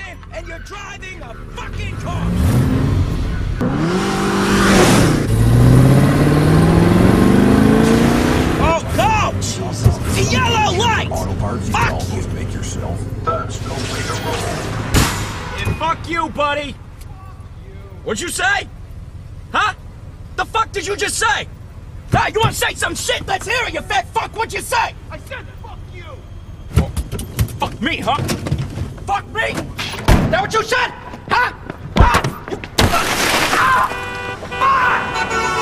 man, and you're driving a fucking car! Oh, coach! The yellow light! Fuck you! Make yourself. That's no way to roll. And fuck you, buddy! What'd you say? Huh? The fuck did you just say? Hey, you wanna say some shit? Let's hear it, you fat fuck! What'd you say? I said fuck you! Oh, fuck me, huh? Fuck me? That what you said? Huh? Huh? You... Ah! Ah!